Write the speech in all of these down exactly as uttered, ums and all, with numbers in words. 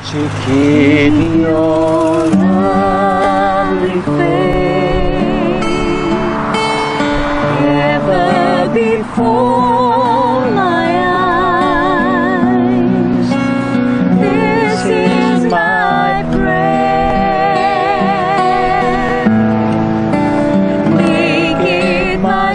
to keep your lovely face ever before my eyes. This is my prayer. Make it my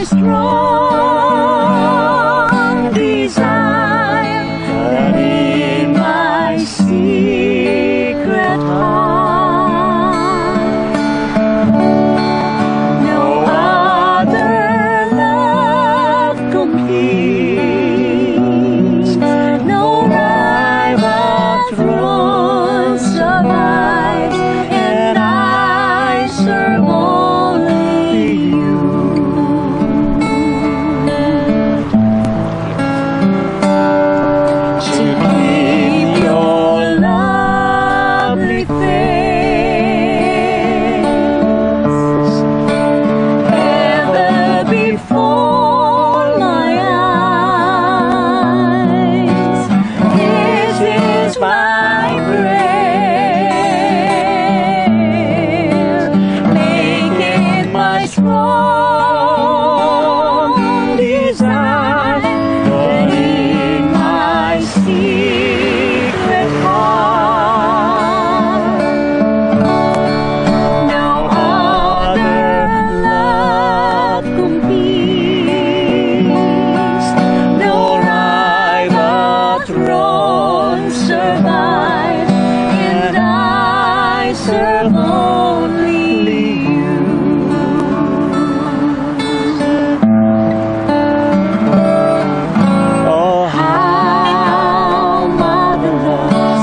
strong desire that in my secret heart no other love competes, no rival throne survives, and I serve only you. To keep your lovely face ever before my eyes. This is my prayer. Make it my strong desire that in my secret heart no other love competes, no rival throne survives, and I serve only you. Oh, how marvelous,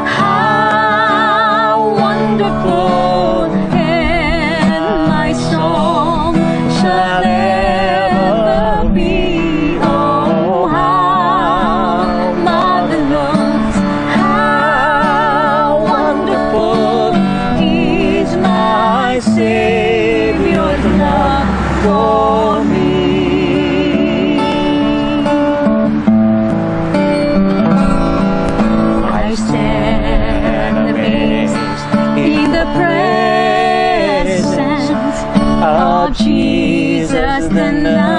how wonderful, and my song shall ever be. Oh, how marvelous, how wonderful is my Savior's love for me. I stand amazed in the presence of Jesus the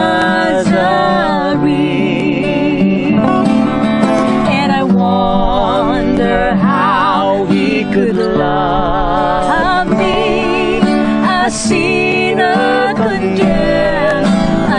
Nazarene, and I wonder how he could love me, a sinner condemned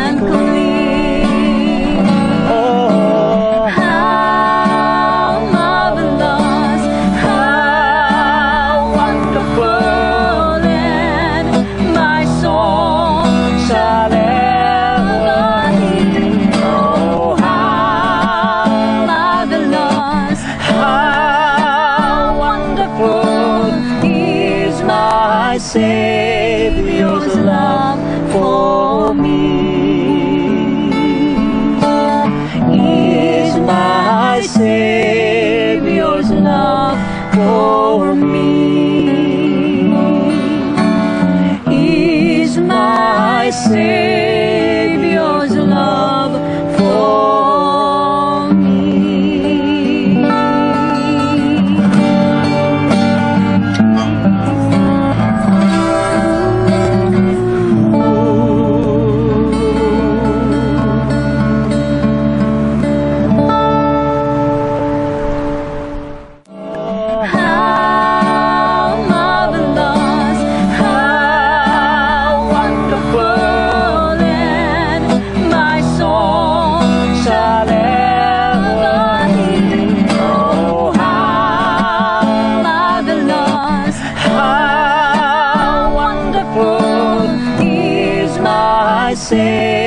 unclean. Oh, how marvelous, how wonderful, and my song shall ever be. Oh, how marvelous, how wonderful is my Savior's love for me. Is my Savior's love for me. Is my Savior's love for me. How marvelous, how wonderful, and my song shall ever be. Oh, how marvelous, how wonderful is my Savior.